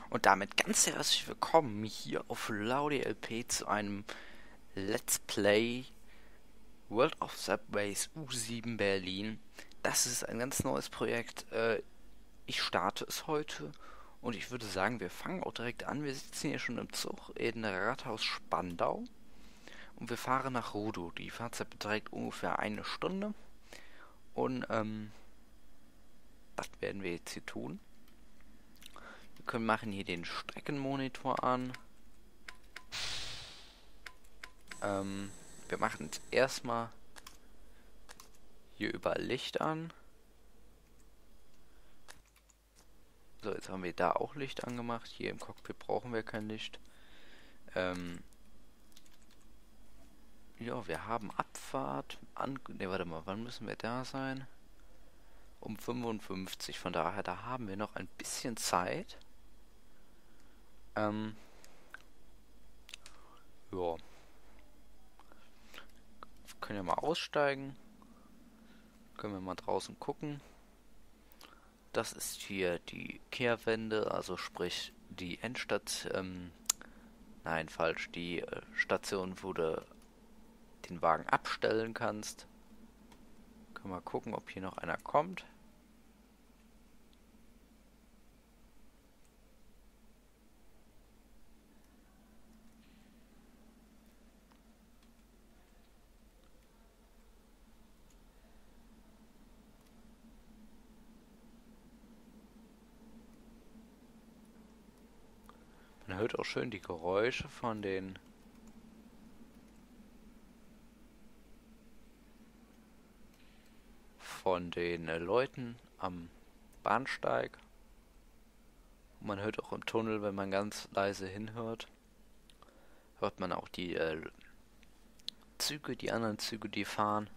Und damit ganz herzlich willkommen hier auf Laudi LP zu einem Let's Play World of Subways U7 Berlin. Das ist ein ganz neues Projekt. Ich starte es heute und ich würde sagen, wir fangen auch direkt an. Wir sitzen hier schon im Zug in Rathaus Spandau und wir fahren nach Rudow. Die Fahrzeit beträgt ungefähr eine Stunde und das werden wir jetzt hier tun. Wir machen hier den Streckenmonitor an. Wir machen jetzt erstmal hier überall Licht an. So, jetzt haben wir da auch Licht angemacht. Hier im Cockpit brauchen wir kein Licht. Ja, wir haben Abfahrt. Ne, warte mal, wann müssen wir da sein? Um 55. Von daher, da haben wir noch ein bisschen Zeit. Ja. Wir können ja mal aussteigen. Können wir mal draußen gucken. Das ist hier die Kehrwende, also sprich die Endstation. Nein, falsch. Die Station, wo du den Wagen abstellen kannst. Können wir mal gucken, ob hier noch einer kommt. Man hört auch schön die Geräusche von den Leuten am Bahnsteig. Und man hört auch im Tunnel, wenn man ganz leise hinhört, hört man auch die Züge, die anderen Züge, die fahren.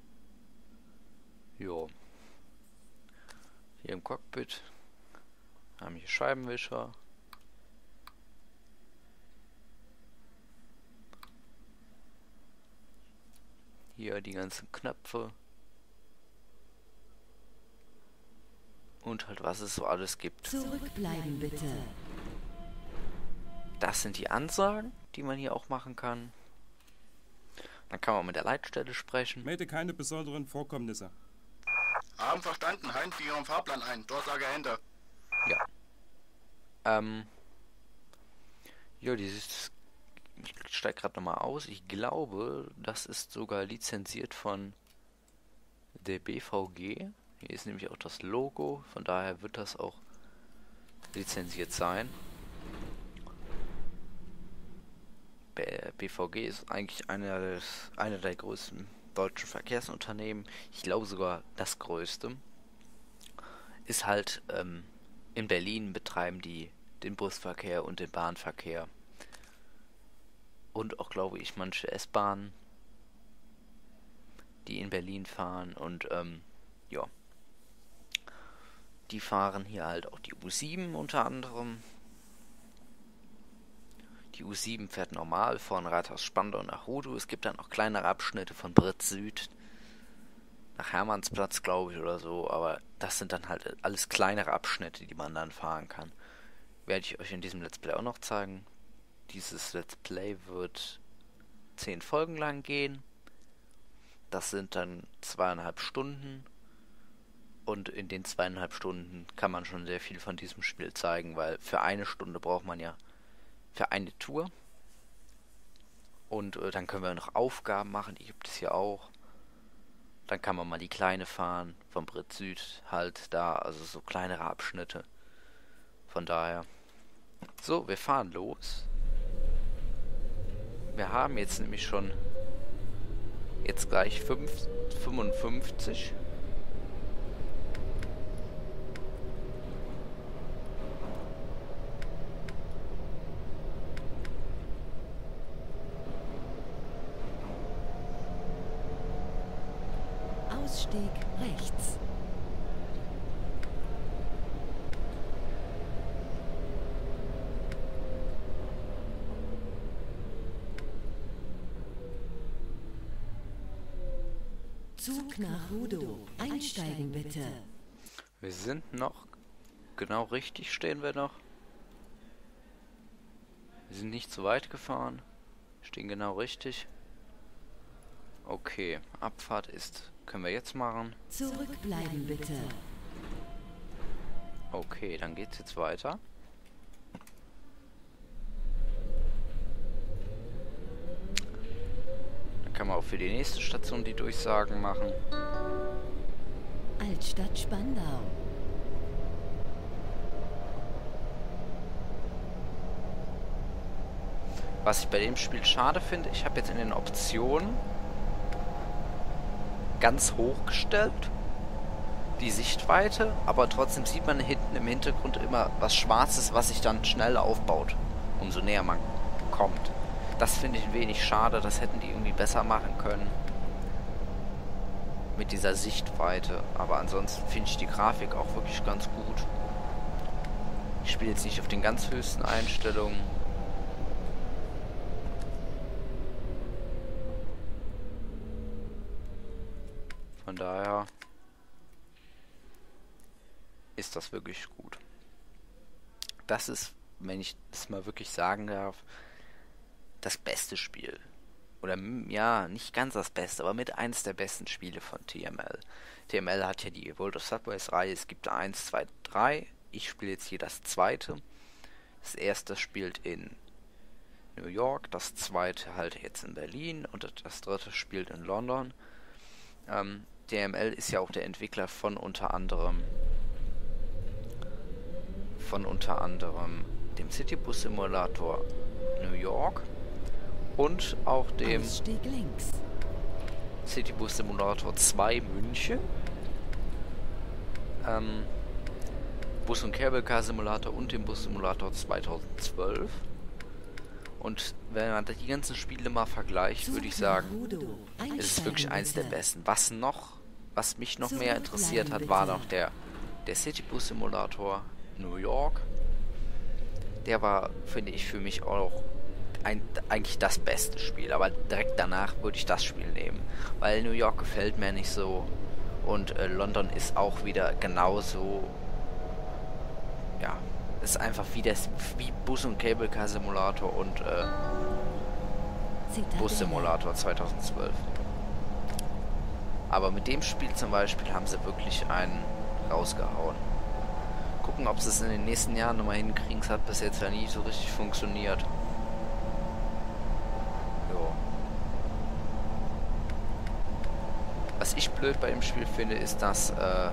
Jo. Hier im Cockpit haben wir Scheibenwischer. Hier die ganzen Knöpfe. Und halt, was es so alles gibt. Zurückbleiben bitte. Das sind die Ansagen, die man hier auch machen kann. Dann kann man mit der Leitstelle sprechen. Melde keine besonderen Vorkommnisse. Haben verstanden, halten Ihren Fahrplan ein. Durchsage Ende. Ja. Ja, ich steige gerade nochmal aus. Ich glaube, das ist sogar lizenziert von der BVG. Hier ist nämlich auch das Logo. Von daher wird das auch lizenziert sein. BVG ist eigentlich einer der größten deutschen Verkehrsunternehmen. Ich glaube sogar das größte. Ist halt in Berlin betreiben die den Busverkehr und den Bahnverkehr. Und auch, glaube ich, manche S-Bahnen, die in Berlin fahren. Und ja. Die fahren hier halt auch die U7 unter anderem. Die U7 fährt normal von Rathaus Spandau nach Rudow. Es gibt dann auch kleinere Abschnitte von Britt Süd nach Hermannsplatz, glaube ich, oder so. Aber das sind dann halt alles kleinere Abschnitte, die man dann fahren kann. Werde ich euch in diesem Let's Play auch noch zeigen. Dieses Let's Play wird 10 Folgen lang gehen. Das sind dann 2,5 Stunden. Und in den 2,5 Stunden kann man schon sehr viel von diesem Spiel zeigen, weil für eine Stunde braucht man ja für eine Tour. Und dann können wir noch Aufgaben machen, die gibt es hier auch. Dann kann man mal die kleine fahren, vom Britt Süd halt da, also so kleinere Abschnitte. Von daher. So, wir fahren los. Wir haben jetzt nämlich schon jetzt gleich 55. Ausstieg rechts. Zug nach Rudow. Einsteigen bitte. Wir sind noch genau richtig, stehen wir noch. Wir sind nicht zu weit gefahren. Stehen genau richtig. Okay, Abfahrt ist... Können wir jetzt machen. Zurückbleiben bitte. Okay, dann geht's jetzt weiter. Dann kann man auch für die nächste Station die Durchsagen machen. Altstadt Spandau. Was ich bei dem Spiel schade finde, ich habe jetzt in den Optionen ganz hoch gestellt die Sichtweite, aber trotzdem sieht man hinten im Hintergrund immer was Schwarzes, was sich dann schnell aufbaut, umso näher man kommt. Das finde ich ein wenig schade, das hätten die irgendwie besser machen können mit dieser Sichtweite, aber ansonsten finde ich die Grafik auch wirklich ganz gut. Ich spiele jetzt nicht auf den ganz höchsten Einstellungen. Von daher ist das wirklich gut. Das ist, wenn ich das mal wirklich sagen darf, das beste Spiel. Oder ja, nicht ganz das Beste, aber mit eins der besten Spiele von TML. TML hat ja die World of Subways Reihe. Es gibt 1, 2, 3. Ich spiele jetzt hier das zweite. Das erste spielt in New York, das zweite halt jetzt in Berlin und das dritte spielt in London. TML ist ja auch der Entwickler von unter anderem dem Citybus Simulator New York und auch dem Ausstieg links. Citybus Simulator 2 München, Bus- und Cable Car Simulator und dem Bus Simulator 2012. Und wenn man die ganzen Spiele mal vergleicht, würde ich sagen, es ist wirklich eins der besten. Was mich noch mehr interessiert hat, war noch der Citybus Simulator New York. Der war, finde ich, für mich auch eigentlich das beste Spiel. Aber direkt danach würde ich das Spiel nehmen. Weil New York gefällt mir nicht so. Und London ist auch wieder genauso. Ja, ist einfach wie Bus- und Cable Car Simulator und Bus Simulator 2012. Aber mit dem Spiel zum Beispiel haben sie wirklich einen rausgehauen. Gucken, ob sie es in den nächsten Jahren nochmal hinkriegen. Es hat bis jetzt ja nie so richtig funktioniert. Jo. Was ich blöd bei dem Spiel finde, ist, dass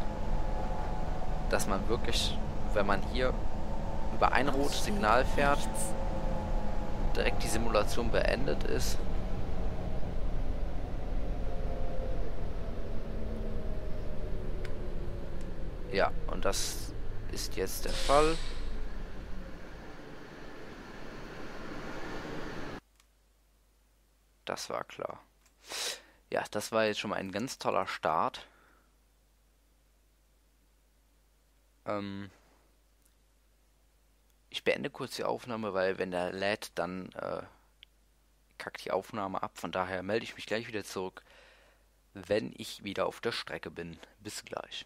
man wirklich, wenn man hier über ein rotes Signal fährt, direkt die Simulation beendet ist. Ja, und das ist jetzt der Fall. Das war klar. Ja, das war jetzt schon mal ein ganz toller Start. Ich beende kurz die Aufnahme, weil wenn der lädt, dann kackt die Aufnahme ab. Von daher melde ich mich gleich wieder zurück, wenn ich wieder auf der Strecke bin. Bis gleich.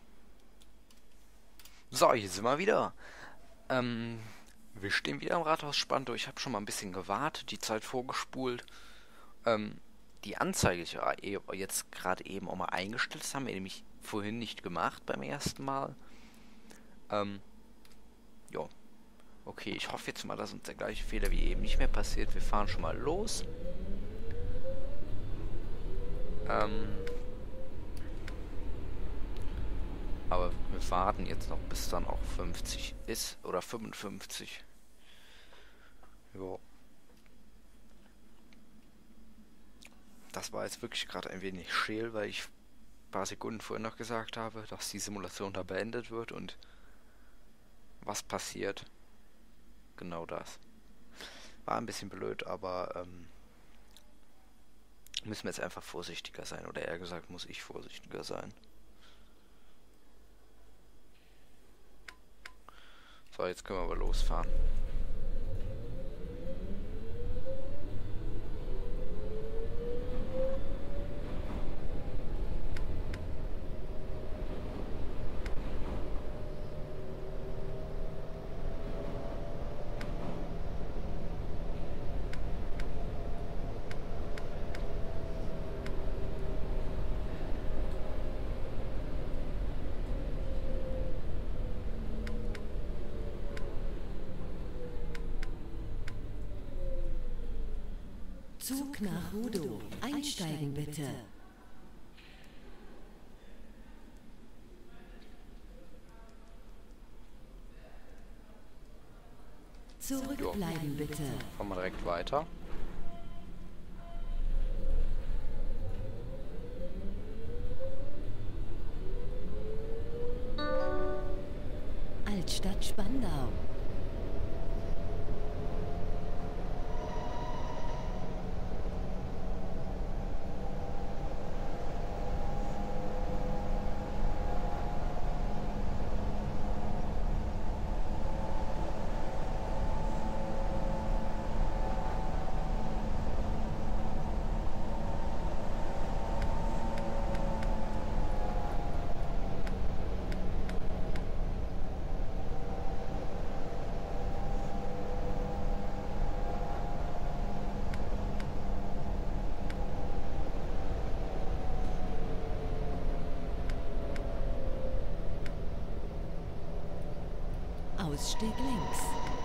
So, hier sind wir wieder. Wir stehen wieder am Rathaus Spandau. Ich habe schon mal ein bisschen gewartet, die Zeit vorgespult. Die Anzeige ist ja jetzt gerade eben auch mal eingestellt. Das haben wir nämlich vorhin nicht gemacht beim ersten Mal. Ja. Okay, ich hoffe jetzt mal, dass uns der gleiche Fehler wie eben nicht mehr passiert. Wir fahren schon mal los. Aber wir warten jetzt noch, bis dann auch 50 ist. Oder 55. Jo. Das war jetzt wirklich gerade ein wenig scheel, weil ich ein paar Sekunden vorher noch gesagt habe, dass die Simulation da beendet wird und was passiert. Genau das. War ein bisschen blöd, aber müssen wir jetzt einfach vorsichtiger sein. Oder eher gesagt, muss ich vorsichtiger sein. So, jetzt können wir aber losfahren. Zug nach Rudo. Einsteigen bitte. Zurückbleiben bitte. Fahren wir direkt weiter. Altstadt Spandau. Ausstieg links.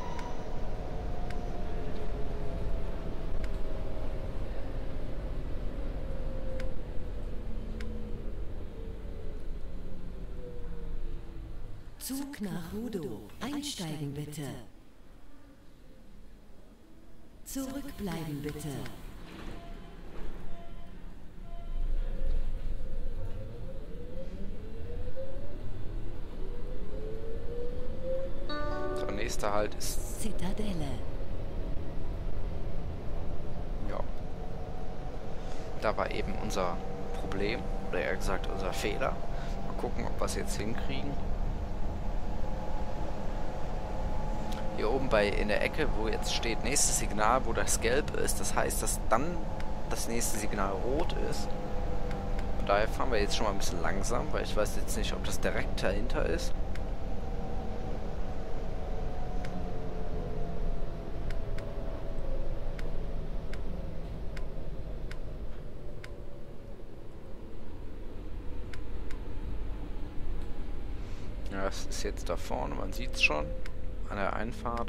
Zug nach Rudo. Einsteigen bitte. Zurückbleiben bitte. Nächster Halt ist Zitadelle. ja. Da war eben unser Problem, oder eher gesagt unser Fehler. Mal gucken, ob wir es jetzt hinkriegen. Hier oben in der Ecke, wo jetzt steht nächstes Signal, wo das gelb ist, das heißt, dass dann das nächste Signal rot ist. Von daher fahren wir jetzt schon mal ein bisschen langsam, weil ich weiß jetzt nicht, ob das direkt dahinter ist. Ja, das ist jetzt da vorne, man sieht es schon an der Einfahrt.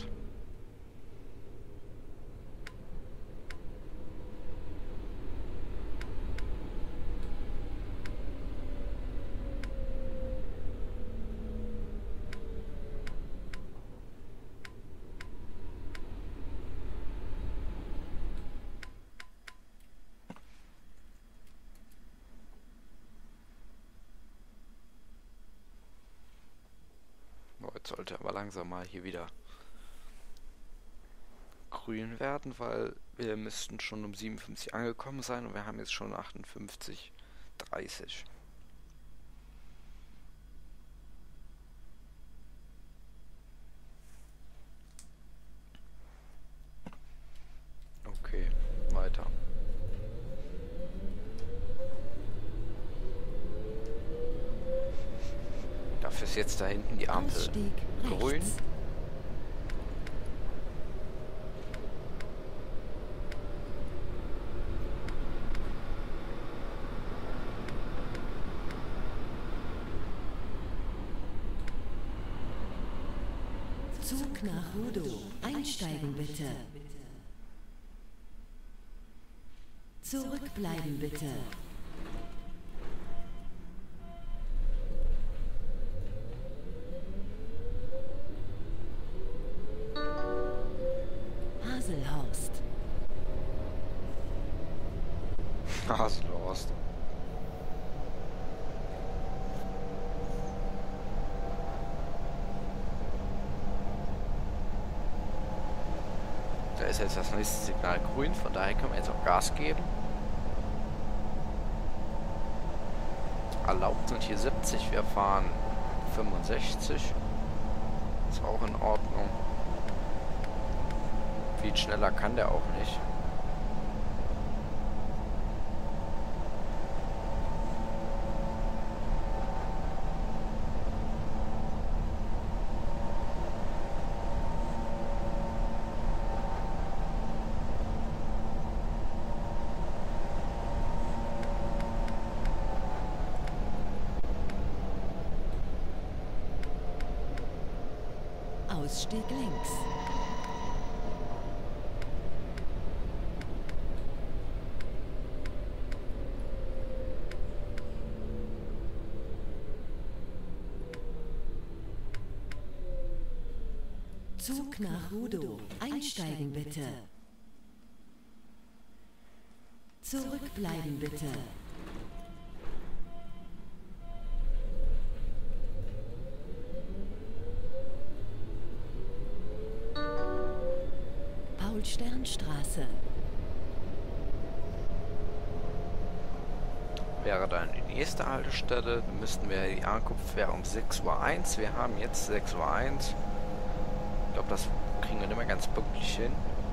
Jetzt sollte aber langsam mal hier wieder grün werden, weil wir müssten schon um 57 angekommen sein und wir haben jetzt schon 58:30. Okay, weiter. Dafür ist jetzt da hinten die Ampel Ausstieg grün. rechts. Zug nach Rudo. Einsteigen bitte. Zurückbleiben bitte. Haselhorst. Haselhorst. Da ist jetzt das nächste Signal grün, von daher können wir jetzt auch Gas geben. Erlaubt sind hier 70, wir fahren 65. Ist auch in Ordnung. Viel schneller kann der auch nicht. Ausstieg links. Zug nach Rudow. Einsteigen bitte. Zurückbleiben bitte. Paul-Stern-Straße. Wäre dann die nächste Haltestelle, dann müssten wir die Ankunft wäre um 6:01 Uhr. Wir haben jetzt 6:01 Uhr. Ich glaube, das kriegen wir nicht mehr ganz pünktlich hin.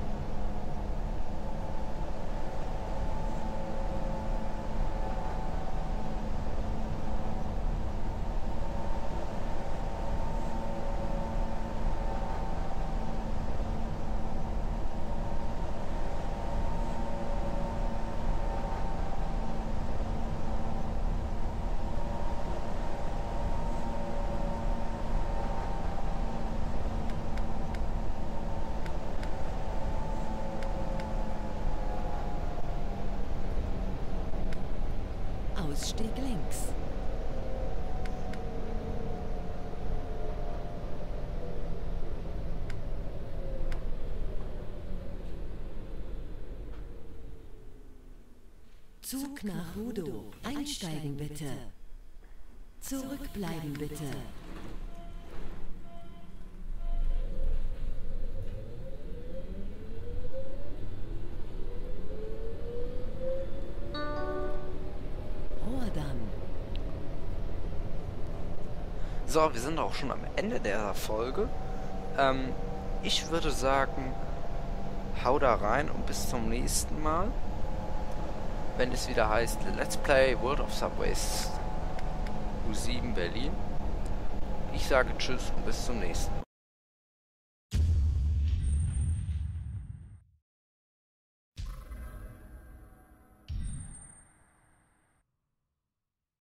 Ausstieg links. Zug nach Rudow. Einsteigen bitte. Zurückbleiben bitte. So, wir sind auch schon am Ende der Folge. Ich würde sagen, hau da rein und bis zum nächsten Mal. Wenn es wieder heißt Let's Play World of Subways U7 Berlin. Ich sage Tschüss und bis zum nächsten Mal.